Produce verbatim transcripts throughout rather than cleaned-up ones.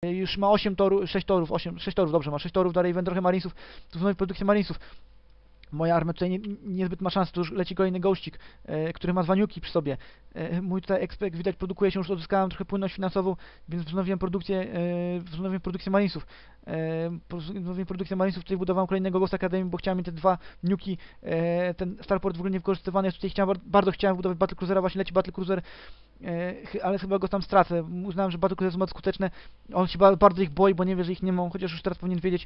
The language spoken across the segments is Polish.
już ma osiem torów, sześć torów, osiem, sześć torów, dobrze, ma sześć torów do Raven, trochę Marinesów, tu wznowi produkcję Marinesów. Moja armia tutaj nie, niezbyt ma szans, tu już leci kolejny gościk, e, który ma dwa niuki przy sobie. E, mój tutaj exp, jak widać, produkuje się, już odzyskałem trochę płynność finansową, więc wznowiłem produkcję, e, wznowiłem produkcję Marinesów. E, wznowiłem produkcję Marinesów, tutaj budowałem kolejnego Ghost Academy, bo chciałem mieć te dwa niuki, e, ten Starport w ogóle nie wykorzystywany jest, tutaj chciałem, bardzo chciałem budować Battle Cruisera, właśnie leci Battle Cruiser, e, ale chyba go tam stracę. Uznałem, że Battle Cruiser są bardzo skuteczne, on się ba bardzo ich boi, bo nie wie, że ich nie mam, chociaż już teraz powinien wiedzieć.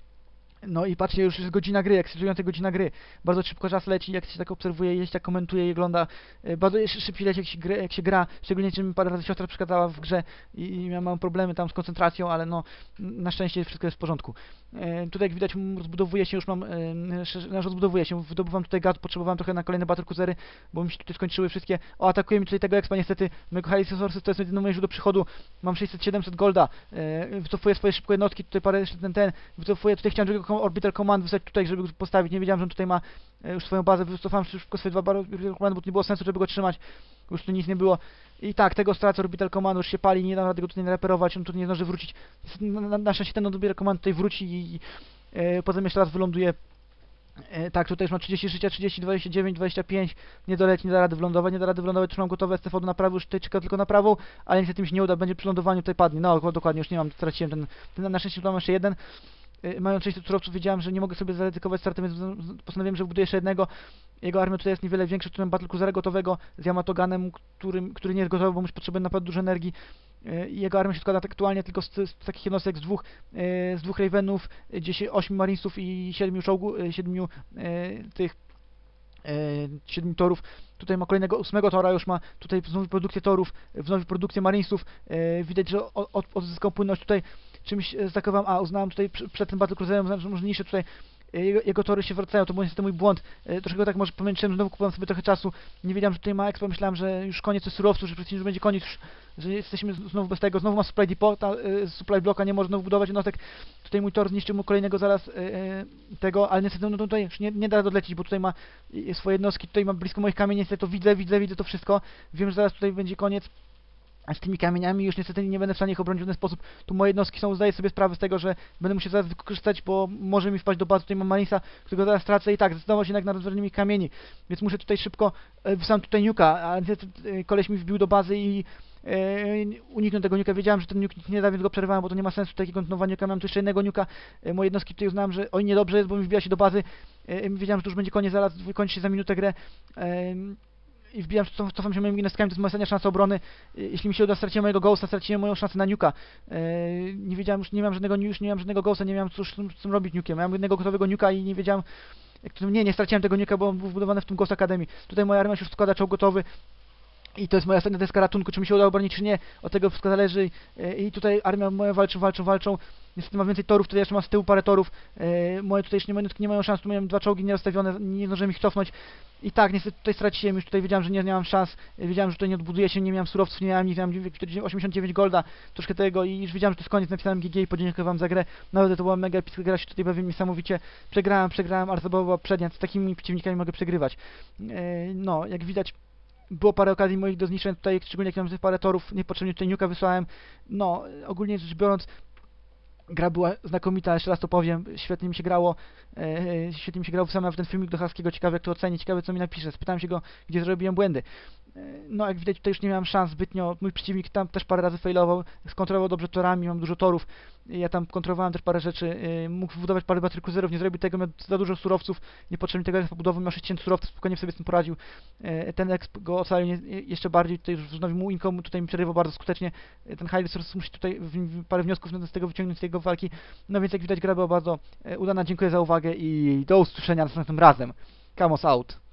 No i patrzcie, już jest godzina gry, ekscytująca godzina gry. Bardzo szybko czas leci, jak się tak obserwuje, jeść, jak komentuje i ogląda. Bardzo szybciej leci, jak się, gry, jak się gra. Szczególnie, że mi parę razy siostra przeszkadzała w grze i, i miałem mam problemy tam z koncentracją, ale no, na szczęście wszystko jest w porządku. E, tutaj jak widać, rozbudowuje się, już mam, e, rozbudowuje się, wydobywam tutaj gad, potrzebowałem trochę na kolejne Battle Cruisery, bo mi się tutaj skończyły wszystkie. O, atakuje mi tutaj tego expa, niestety, mojego Highly Resources, to jest jedyne moje źródło przychodu. Mam sześćset siedemset golda, e, wycofuję swoje szybko jednostki, tutaj parę jeszcze ten, ten, wycofuję, tutaj chciałem drugiego Orbital Command wysłać tutaj, żeby go postawić, nie wiedziałem, że on tutaj ma e, już swoją bazę, wycofałem szybko swoje dwa Orbital Command, bo to nie było sensu, żeby go trzymać, już tu nic nie było. I tak, tego stracę, Orbital Command już się pali, nie dam rady go tutaj reperować, on tu nie zdąży wrócić. Na, na, na szczęście ten Orbital Command tutaj wróci i, i e, potem jeszcze raz wyląduje. E, tak, tutaj już mam trzydzieści życia, trzydzieści, dwadzieścia dziewięć, dwadzieścia pięć, nie doleci, nie da rady wylądować, nie da rady wylądować, już mam gotowe S T V do naprawy, już tutaj czeka tylko naprawą, ale niestety mi się nie uda, będzie przy lądowaniu, tutaj padnie, no dokładnie, już nie mam, straciłem ten, ten na szczęście tu mam jeszcze jeden. Mając sześćset surowców, wiedziałem, że nie mogę sobie zaryzykować startem, więc postanowiłem, że wbuduję jeszcze jednego. Jego armia tutaj jest niewiele większa, tu mam Battle Cruisera gotowego z Yamatoganem, który, który nie jest gotowy, bo już potrzebuje naprawdę dużo energii. I jego armia się składa aktualnie tylko z, z takich jednostek, z dwóch, z dwóch Ravenów, gdzieś ośmiu Marinesów i siedmiu czołgu, siedmiu tych siedmiu torów. Tutaj ma kolejnego ósmego tora, już ma tutaj wznowi produkcję torów, wznowi produkcję Marinesów. Widać, że od, odzyskał płynność tutaj. Czymś zakowałem, a uznałem tutaj przed tym Battle Cruiserem, uznałem, że może niższe tutaj jego, jego tory się wracają, to był niestety mój błąd. E, troszkę tak może pomęczyłem, znowu kupowałem sobie trochę czasu, nie wiedziałem, że tutaj ma expo, myślałem, że już koniec jest surowców, że przecież będzie koniec, już, że jesteśmy znowu bez tego, znowu ma supply depot, ta, e, supply bloka, nie może znowu budować jednostek, tutaj mój tor zniszczył mu kolejnego zaraz e, tego, ale niestety no, tutaj już nie, nie da odlecieć, bo tutaj ma e, swoje jednostki, tutaj ma blisko moich kamieni, niestety to widzę, widzę, widzę to wszystko, wiem, że zaraz tutaj będzie koniec. A z tymi kamieniami już niestety nie będę w stanie ich obronić w ten sposób. Tu moje jednostki są, zdaję sobie sprawę z tego, że będę musiał zaraz wykorzystać, bo może mi wpaść do bazy. Tutaj mam Marinesa, którego zaraz tracę i tak, zdecydował się jednak na rozwiązanie mi kamieni. Więc muszę tutaj szybko, e, wysłałem tutaj niuka, a niestety e, koleś mi wbił do bazy i e, uniknął tego niuka. Wiedziałem, że ten niuk nic nie da, więc go przerwałem, bo to nie ma sensu takiego kontynuowania niuka. Mam tu jeszcze jednego niuka. E, moje jednostki tutaj uznałem, że oj niedobrze jest, bo mi wbija się do bazy. E, wiedziałem, że to już będzie koniec, zaraz wykończy się za minutę grę. E, I wbijam, cof, cofam się moimi jednostkami, to jest moja ostatnia szansa obrony. Jeśli mi się uda, straciłem mojego Ghosta, straciłem moją szansę na nuka. Eee, nie wiedziałem, już nie miałem żadnego, już nie miałem żadnego Ghosta, nie miałem cóż z tym robić nukiem. Miałem jednego gotowego nuka i nie wiedziałem, jak to, nie, nie straciłem tego nuka, bo on był wbudowany w tym Ghost Academy. Tutaj moja armia się już składa, czołg gotowy. I to jest moja ostatnia deska ratunku, czy mi się uda obronić, czy nie, od tego wszystko zależy. I tutaj armia moja walczą, walczą, walczą. Niestety ma więcej torów, tutaj jeszcze mam z tyłu parę torów. E, moje tutaj jeszcze nie, nie mają szans, tu miałem dwa czołgi nierozstawione, nie zdążyłem ich cofnąć. I tak, niestety tutaj straciłem, już tutaj wiedziałem, że nie, nie mam szans, wiedziałem, że tutaj nie odbuduję się, nie miałem surowców, nie miałem nic, miałem osiemdziesiąt dziewięć golda, troszkę tego i już wiedziałem, że to jest koniec, napisałem G G i podziękuję wam za grę. Naprawdę to była mega epicka gra, się tutaj bawiłem niesamowicie. Przegrałem, przegrałem, ale zabawa była przednia, z takimi przeciwnikami mogę przegrywać. E, no, jak widać, było parę okazji moich do zniszczeń tutaj, szczególnie jak miałem parę torów, niepotrzebnie tutaj niuka wysłałem. No, ogólnie rzecz biorąc, gra była znakomita, jeszcze raz to powiem, świetnie mi się grało, e, świetnie mi się grało, wysłałem w ten filmik do Haskiego, ciekawe jak to oceni, ciekawe co mi napisze, spytałem się go, gdzie zrobiłem błędy. E, no jak widać tutaj już nie miałem szans zbytnio, mój przeciwnik tam też parę razy failował, skontrolował dobrze torami, mam dużo torów, ja tam kontrolowałem też parę rzeczy, e, mógł wybudować parę Battle Cruiserów, nie zrobił tego, miał za dużo surowców, niepotrzebnie tego exp budowy, miał sześć tysięcy surowców, spokojnie sobie z tym poradził, e, ten exp go ocalił nie, jeszcze bardziej, tutaj już wznowił mu income, tutaj mi przerywał bardzo skutecznie, e, ten Highly Resources musi tutaj w, w, parę wniosków z tego wyciągnąć z tej walki. No więc jak widać gra była bardzo e, udana, dziękuję za uwagę i do usłyszenia następnym razem. Kamos out.